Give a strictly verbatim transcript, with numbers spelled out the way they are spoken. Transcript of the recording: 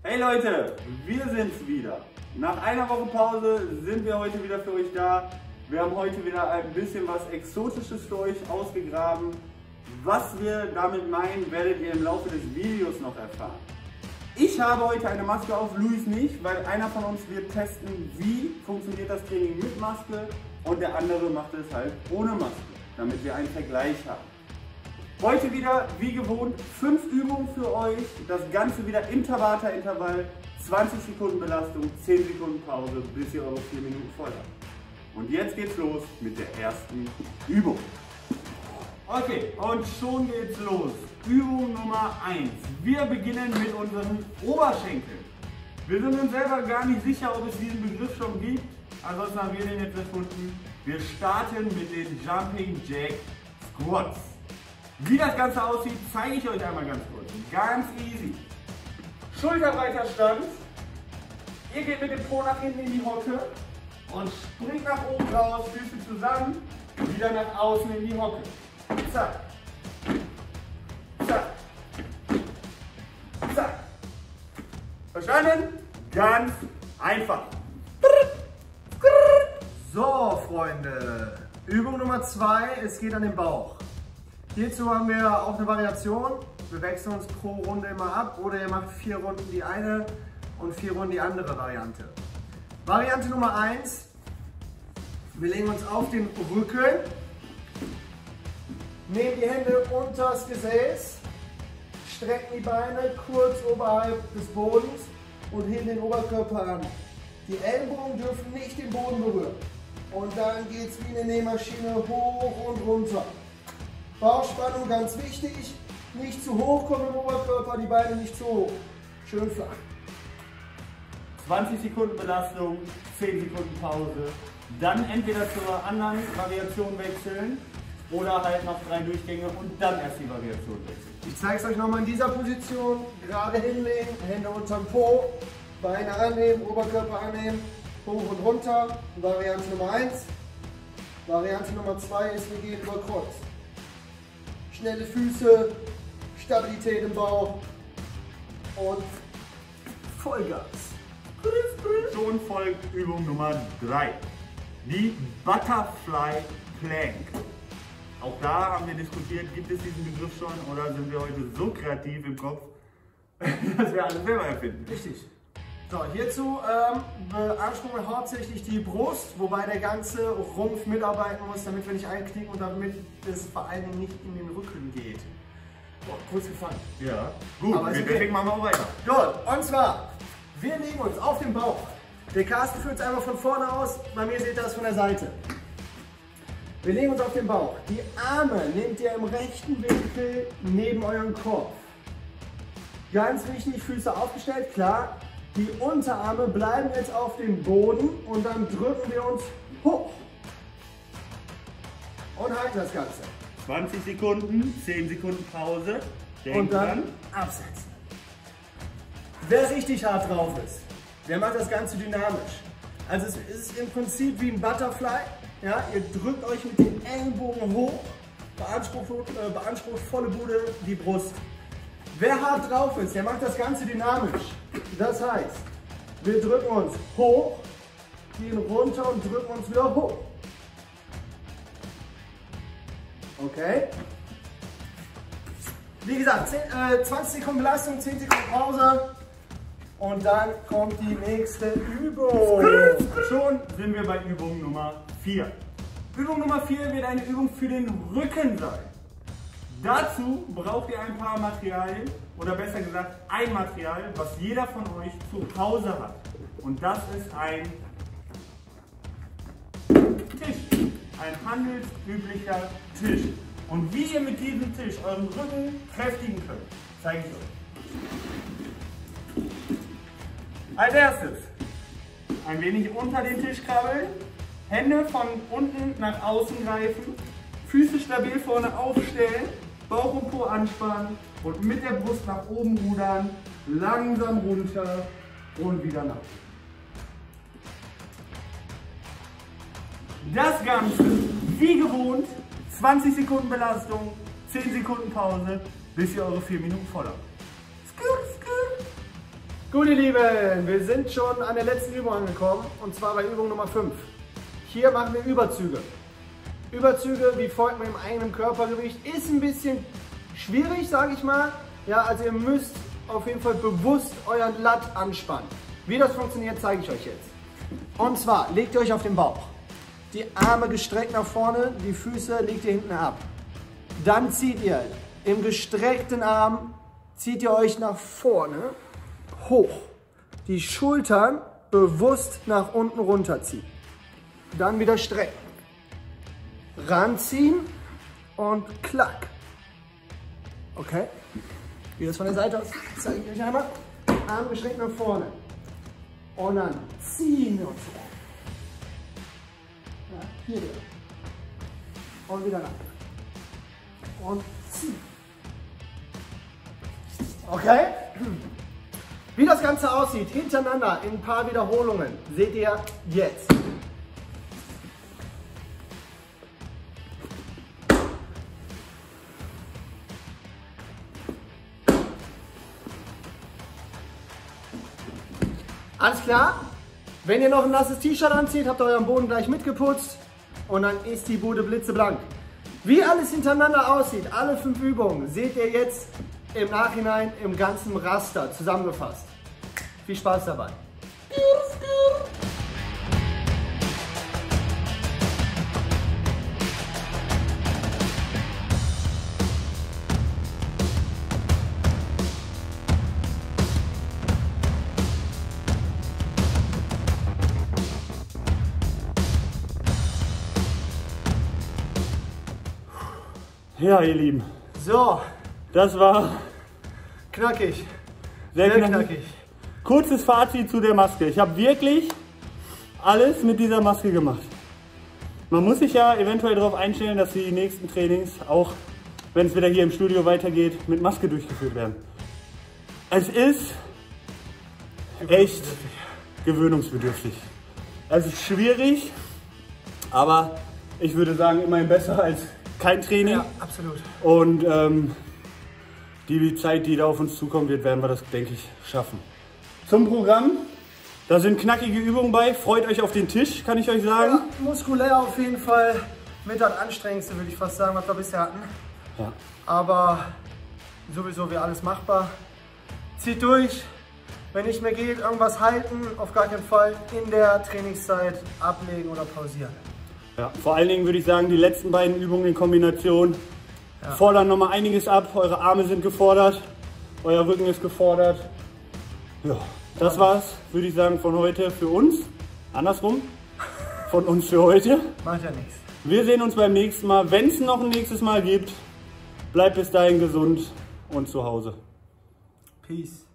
Hey Leute, wir sind's wieder. Nach einer Woche Pause sind wir heute wieder für euch da. Wir haben heute wieder ein bisschen was Exotisches für euch ausgegraben. Was wir damit meinen, werdet ihr im Laufe des Videos noch erfahren. Ich habe heute eine Maske auf, Luis nicht, weil einer von uns wird testen, wie funktioniert das Training mit Maske und der andere macht es halt ohne Maske, damit wir einen Vergleich haben. Heute wieder, wie gewohnt, fünf Übungen für euch, das Ganze wieder im Tabata-Intervall, zwanzig Sekunden Belastung, zehn Sekunden Pause, bis ihr eure vier Minuten voll habt. Und jetzt geht's los mit der ersten Übung. Okay, und schon geht's los. Übung Nummer eins. Wir beginnen mit unseren Oberschenkeln. Wir sind uns selber gar nicht sicher, ob es diesen Begriff schon gibt, ansonsten haben wir den jetzt erfunden. Wir starten mit den Jumping Jack Squats. Wie das Ganze aussieht, zeige ich euch einmal ganz kurz. Ganz easy. Schulterbreiter Stand. Ihr geht mit dem Po nach hinten in die Hocke und springt nach oben raus, Füße zusammen, wieder nach außen in die Hocke. Zack. Zack. Zack. Verstanden? Ganz einfach. So, Freunde. Übung Nummer zwei, es geht an den Bauch. Hierzu haben wir auch eine Variation. Wir wechseln uns pro Runde immer ab oder ihr macht vier Runden die eine und vier Runden die andere Variante. Variante Nummer eins. Wir legen uns auf den Rücken, nehmen die Hände unter das Gesäß, strecken die Beine kurz oberhalb des Bodens und heben den Oberkörper an. Die Ellenbogen dürfen nicht den Boden berühren. Und dann geht es wie eine Nähmaschine hoch und runter. Bauchspannung ganz wichtig, nicht zu hoch kommen im Oberkörper, die Beine nicht zu hoch. Schön flach. zwanzig Sekunden Belastung, zehn Sekunden Pause. Dann entweder zur anderen Variation wechseln oder halt noch drei Durchgänge und dann erst die Variation wechseln. Ich zeige es euch nochmal in dieser Position. Gerade hinlegen, Hände unterm Po, Beine annehmen, Oberkörper annehmen, hoch und runter. Variante Nummer eins. Variante Nummer zwei ist, wir gehen über Kreuz. Schnelle Füße, Stabilität im Bauch und Vollgas. Schon folgt Übung Nummer drei. Die Butterfly Plank. Auch da haben wir diskutiert, gibt es diesen Begriff schon oder sind wir heute so kreativ im Kopf, dass wir alles selber erfinden? Richtig. So, hierzu ähm, beanspruchen wir hauptsächlich die Brust, wobei der ganze Rumpf mitarbeiten muss, damit wir nicht einknicken und damit es vor allen Dingen nicht in den Rücken geht. Boah, kurz gefallen. Ja, gut, aber deswegen okay. machen wir auch weiter. Gut, und zwar, wir legen uns auf den Bauch. Der Carsten führt es einmal von vorne aus, bei mir seht ihr das von der Seite. Wir legen uns auf den Bauch. Die Arme nehmt ihr im rechten Winkel neben euren Kopf. Ganz wichtig, Füße aufgestellt, klar. Die Unterarme bleiben jetzt auf dem Boden und dann drücken wir uns hoch. Und halten das Ganze. zwanzig Sekunden, zehn Sekunden Pause. Denkt Und dann dran. absetzen. Wer richtig hart drauf ist, der macht das Ganze dynamisch. Also es ist im Prinzip wie ein Butterfly. Ja, ihr drückt euch mit den Ellenbogen hoch, beansprucht, äh, beansprucht volle Bude die Brust. Wer hart drauf ist, der macht das Ganze dynamisch. Das heißt, wir drücken uns hoch, gehen runter und drücken uns wieder hoch. Okay? Wie gesagt, zehn, äh, zwanzig Sekunden Belastung, zehn Sekunden Pause und dann kommt die nächste Übung. Schon sind wir bei Übung Nummer vier. Übung Nummer vier wird eine Übung für den Rücken sein. Dazu braucht ihr ein paar Materialien, oder besser gesagt ein Material, was jeder von euch zu Hause hat. Und das ist ein Tisch, ein handelsüblicher Tisch. Und wie ihr mit diesem Tisch euren Rücken kräftigen könnt, zeige ich euch. Als erstes ein wenig unter den Tisch krabbeln, Hände von unten nach außen greifen, Füße stabil vorne aufstellen, Bauch und Po anspannen und mit der Brust nach oben rudern, langsam runter und wieder nach oben. Das Ganze, wie gewohnt, zwanzig Sekunden Belastung, zehn Sekunden Pause, bis ihr eure vier Minuten voll habt. Skur, skur. Gut, ihr Lieben, wir sind schon an der letzten Übung angekommen und zwar bei Übung Nummer fünf. Hier machen wir Überzüge. Überzüge wie folgt mit dem eigenen Körpergewicht. Ist ein bisschen schwierig, sage ich mal. Ja, also ihr müsst auf jeden Fall bewusst euren Lat anspannen. Wie das funktioniert, zeige ich euch jetzt. Und zwar legt ihr euch auf den Bauch. Die Arme gestreckt nach vorne, die Füße legt ihr hinten ab. Dann zieht ihr im gestreckten Arm, zieht ihr euch nach vorne hoch. Die Schultern bewusst nach unten runterziehen. Dann wieder strecken. Ranziehen und klack. Okay? Wie das von der Seite aus, zeige ich euch einmal. Arm gestreckt nach vorne. Und dann ziehen wir uns hoch. Ja, hier wieder. Und wieder lang. Und ziehen. Okay? Wie das Ganze aussieht, hintereinander in ein paar Wiederholungen, seht ihr jetzt. Alles klar? Wenn ihr noch ein nasses T-Shirt anzieht, habt ihr euren Boden gleich mitgeputzt und dann ist die Bude blitzeblank. Wie alles hintereinander aussieht, alle fünf Übungen, seht ihr jetzt im Nachhinein im ganzen Raster zusammengefasst. Viel Spaß dabei. Ja, ihr Lieben, So, das war knackig. sehr, Sehr knackig. knackig. Kurzes Fazit zu der Maske. Ich habe wirklich alles mit dieser Maske gemacht. Man muss sich ja eventuell darauf einstellen, dass die nächsten Trainings, auch wenn es wieder hier im Studio weitergeht, mit Maske durchgeführt werden. Es ist echt gewöhnungsbedürftig. Es ist schwierig, aber ich würde sagen, immerhin besser als kein Training. Ja, absolut. Und ähm, die Zeit, die da auf uns zukommen wird, werden wir das, denke ich, schaffen. Zum Programm, da sind knackige Übungen bei. Freut euch auf den Tisch, kann ich euch sagen. Ja, muskulär auf jeden Fall mit das Anstrengendste, würde ich fast sagen, was wir bisher hatten. Ja. Aber sowieso wäre alles machbar. Zieht durch. Wenn nicht mehr geht, irgendwas halten, auf gar keinen Fall in der Trainingszeit ablegen oder pausieren. Ja, vor allen Dingen würde ich sagen, die letzten beiden Übungen in Kombination ja. fordern nochmal einiges ab. Eure Arme sind gefordert, euer Rücken ist gefordert. Ja, das war's, würde ich sagen, von heute für uns. Andersrum, von uns für heute. Macht ja nichts. Wir sehen uns beim nächsten Mal. Wenn es noch ein nächstes Mal gibt, bleibt bis dahin gesund und zu Hause. Peace.